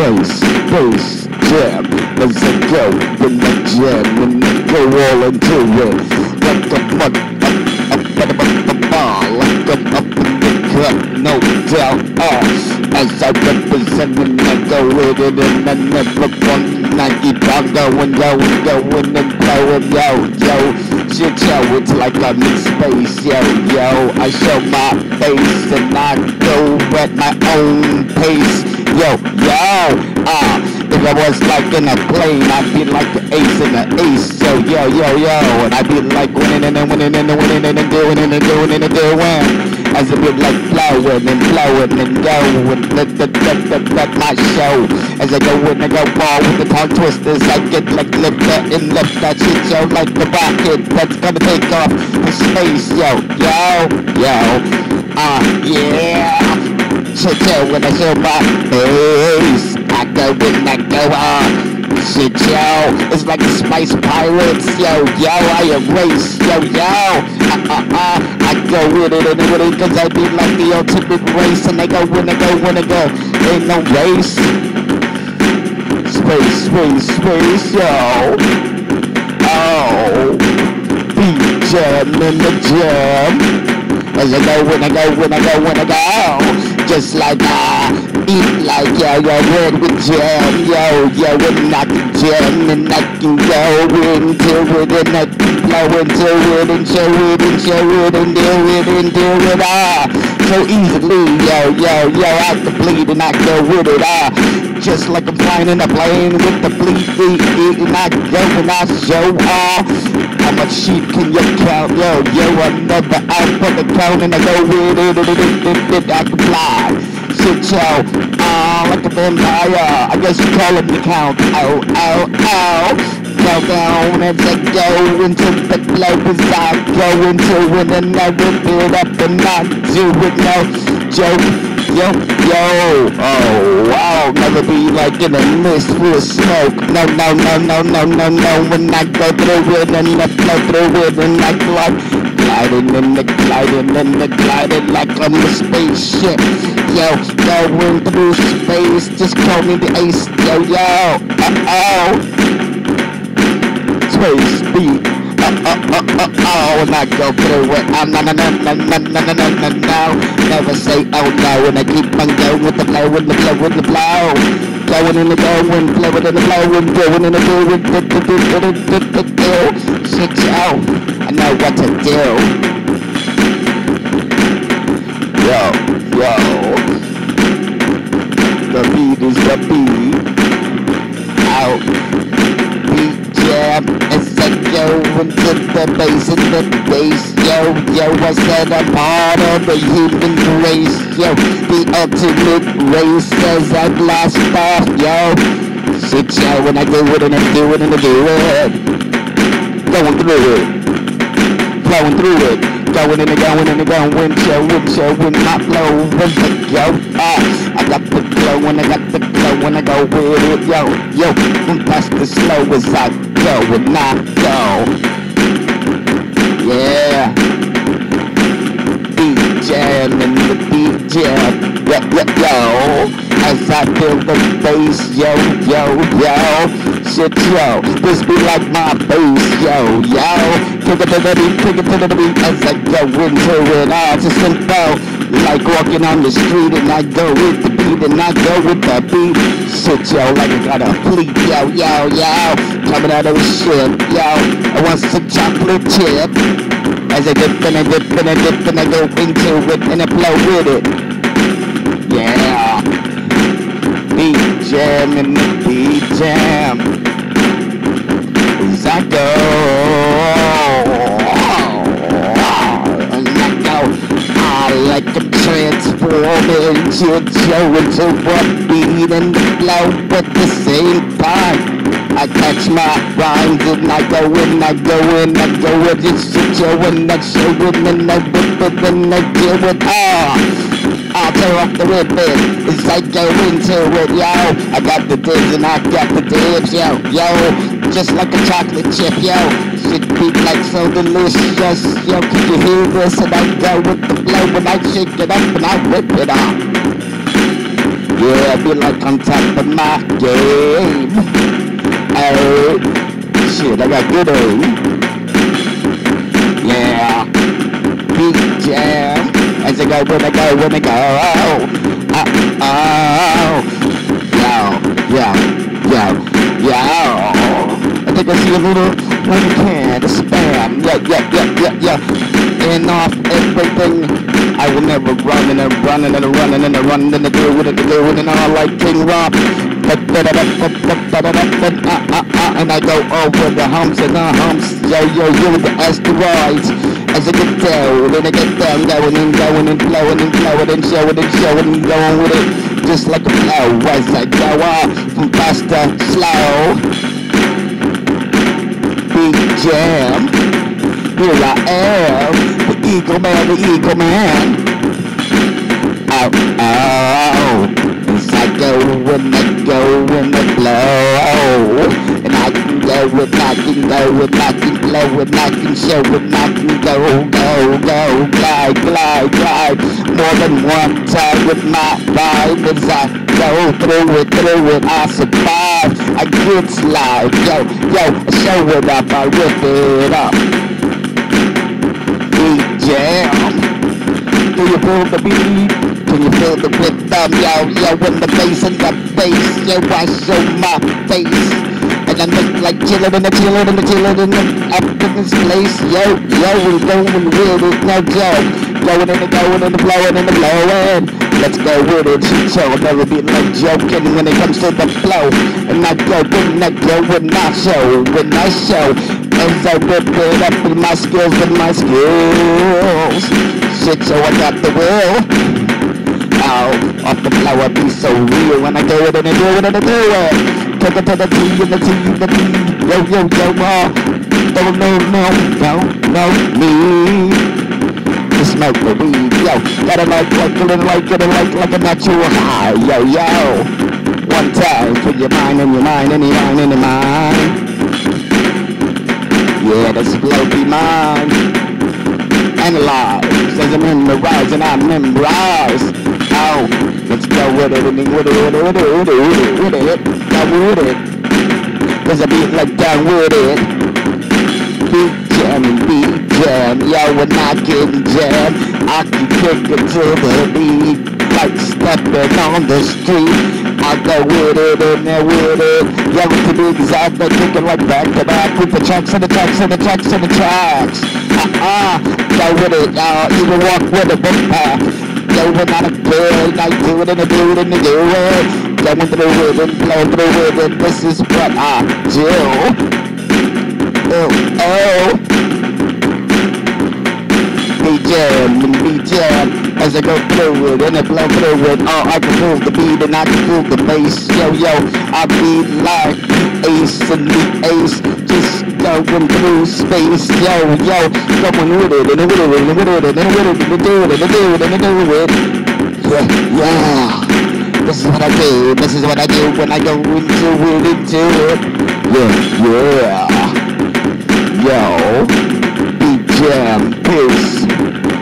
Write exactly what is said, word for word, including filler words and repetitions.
space, space, jam. As I go in the jam and I go all into it. Like I'm up, up, up, up, up, up, up, like I'm up in the cut, no doubt. Uh, as I represent and I go with it and I never want I keep on going, going, going and blowing, yo, yo. Shit, yo, it's like I'm in space, yo, yo. I show my face and I go at my own pace, yo, yo. Ah, uh, if I was like in a plane, I'd be like the ace in the ace, yo, yo, yo, yo. And I'd be like winning and then winning and then winning and then doing and then doing and then doing. As it would like flowing and flowing and going, let, let, let, let, let my show. As I go in and go ball with the tongue twisters, I get like lift that and lift that shit, yo, like the rocket that's gonna take off to space, yo, yo, yo, uh, yeah. Shit, yo, when I show my face, I go in, I go on. Shit, yo, it's like the Spice Pirates, yo, yo, I erase, yo, yo, uh, uh, uh, I go with it and with it, cause I be like the ultimate race, and I go when I go, when I go, ain't no race, space, space, space, yo, oh, beat jam in the jam, as I go, when I go, when I go, when I go, just like I eat like yo, yo, red with jam, yo, yo, and I can jam, and I can go into it, and I can blow into it, and show it, and show it, and do it, and do it, ah, so easily, yo, yo, yo, I can bleed, and I go with it, ah, just like I'm flying in a plane with the bleed, bleed, and I go, and I show, ah, how much sheep can you count, yo, yo, another out for the count, and I go with it, and it, it, it, I can fly. Shit, yo, uh, like a vampire, I guess you call it the count, oh, oh, oh, go down as I go into the globe, as I go into it, and I rip it up, and I do it, no joke, yo, yo, oh, wow, never be like in a mist full of smoke, no, no, no, no, no, no, no, when I go through it, and I flow through it, and I glide, gliding and the gliding and the gliding like I'm a spaceship, yo, going through space, just call me the ace, yo, yo, uh-oh, space beat, uh-oh, and I go through it, oh, no, no, no, no, no, no, no, no, no, no, never say oh no, and I keep on going with the flow, with the flow, with the flow, going in the going, flowing in the flowing, going in the doing, do, do, do, do, do, do, do, shit, yo, I know what to do, yo, yo, the beat is the beat, out, beat jam, as I go into the bass and the bass, yo, yo, I said I'm part of the human race, yo, the ultimate race as I blast off, yo, shit, yo, when I do it and I do it and I do it, going through it, flowing through it, going and going and going, chill, wind chill, wind my flow, as I go, ah, I got the flow and I got the flow when I go with it, yo, yo, from fast to slow as I go and I go, yeah, beat jam and the beat jam, yo, yo, yo, as I feel the bass, yo, yo, yo, shit, yo, this be like my bass, yo, yo, pick it to the beat, pick it to the beat, as I go into it, ah, it's a simple, like walking on the street, and I go with the beat, and I go with the beat, shit, yo, like I got a fleet, yo, yo, yo, coming out of the ship, yo, I want some chocolate chip, as I dip and I dip and I dip and I go into it, and I flow with it, yeah, beat jam and the beat jam, as I go, and I go, I like I'm transforming, shit, yo, into one beat and the flow at the same time. I catch my rhymes and I go in, I go in, I go in, just shit, yo, and I show it, and I whip it, and I do it, ah. I'll tear off the ribbon as I go into it, yo. I got the dibs and I got the dibs, yo, yo. Just like a chocolate chip, yo. Shit beat like so delicious, yo. Can you hear this? And I go with the flow and I shake it up and I rip it off. Yeah, I feel like on top of my game. Hey, shit, I got good aim. Yeah, beat jam. As I go, when I go, when I go. Oh, oh, oh. Yo, yo, yo, yo. I think I see a little one can to spam. Yeah, yeah, yeah, yeah, yeah. And off everything. I will never run and I'm running and I'm running and I'm running and I do it and I do it and all like King Rob. And I go over the humps and the humps. Yo, yo, yo, the asteroids. As I get down and I get down, going and going and flowing and flowing and showing and showing and going with it. Just like a flow as I go off from fast to slow. Big jam. Here I am. The Eagle Man, the Eagle Man. Oh, oh, as I go, when I go, when I blow. And I can go, and I can go, and I can blow, and I can show, and I can go, go, go, glide, glide, glide. More than one time with my vibe as I go through it, through it, I survive. I get slide, yo, yo, I show it up, I rip it up. Jam. Do you feel the beat? Can you feel the rhythm? Yo, yo, in the bass and the bass. Yo, I show my face. And I'm just like chillin' and a chillin' and a chillin' and a up in this place. Yo, yo, we're going with it, no joke. Going and a going and a flowing and a blowing. Let's go with it, shit show. Never be like joking when it comes to the flow. And I go, when I go, when I show, when I show. As I whip it up with my skills, with my skills. Shit, so I got the will. Oh, off the flow, I be so real. When I do it and I do it and I do it. Take it to the T and the T and the T. Yo, yo, yo, oh. Don't know, no, no, no, me. To smoke the weed, yo. Gotta like, like, it, like, it, like, like a natural high. Yo, yo. One time for your mind and your mind and your mind and your mind. Yeah, this flow be mine. Analyze, as I memorize and I memorize. Oh, let's go with it, with it, with it, with it, with it, with it, with it, go with it. There's a beat like down with it. Beat jam, beat jam, yo, when I get jam, I can kick it to the beat. Like stepping on the street, I go with it and there with it. Yeah, to be exact, I'm kicking like back to back with the tracks and the tracks and the tracks and the tracks. Uh-uh, go with it, y'all, even walk with a book pack. Yo, we're not a good, I do it and I do it and I do it. Going through it and flow through it, and this is what I do. Oh, oh. Be jam and be jam. As I go through it and I blow through it, oh, I can feel the beat and I can feel the bass. Yo, yo, I be like ace and the ace, just going through space. Yo, yo, going with it and with it and with it and with it and do it and do it and do it. Yeah, yeah, this is what I do. This is what I do when I go into it, into it. Yeah, yeah. Yo, be jam, peace.